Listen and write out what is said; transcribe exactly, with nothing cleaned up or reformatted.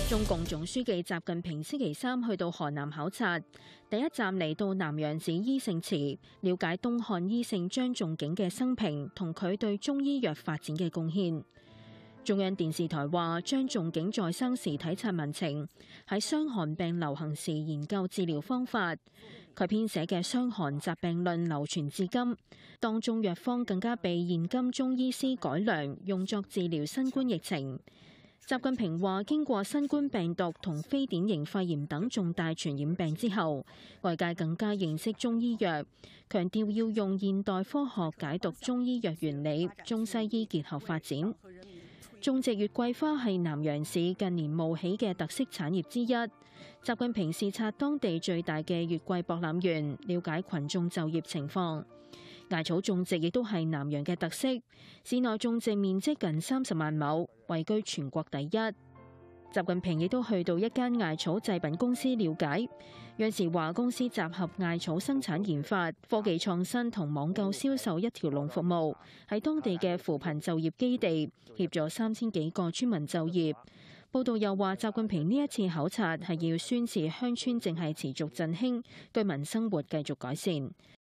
中共總書記習近平星期三去到河南考察，第一站嚟到南陽市醫聖祠，了解東漢醫聖張仲景嘅生平同佢對中醫藥發展嘅貢獻。中央電視台話，張仲景在生時體察民情，喺傷寒病流行時研究治療方法。佢編寫嘅《傷寒雜病論》流傳至今，當中藥方更加被現今中醫師改良，用作治療新冠疫情。習近平話：經過新冠病毒同非典型肺炎等重大傳染病之後，外界更加認識中醫藥，強調要用現代科學解讀中醫藥原理，中西醫結合發展。種植月桂花係南陽市近年冒起嘅特色產業之一。習近平視察當地最大嘅月桂博覽園，了解群眾就業情況。艾草種植亦都係南陽嘅特色，市內種植面積近三十萬畝，位居全國第一。習近平亦都去到一間艾草製品公司了解，央視話公司集合艾草生產研發、科技創新同網購銷售一條龍服務，喺當地嘅扶貧就業基地協助三千幾個村民就業。報道又話，習近平呢一次考察係要宣示鄉村正係持續振興，居民生活繼續改善。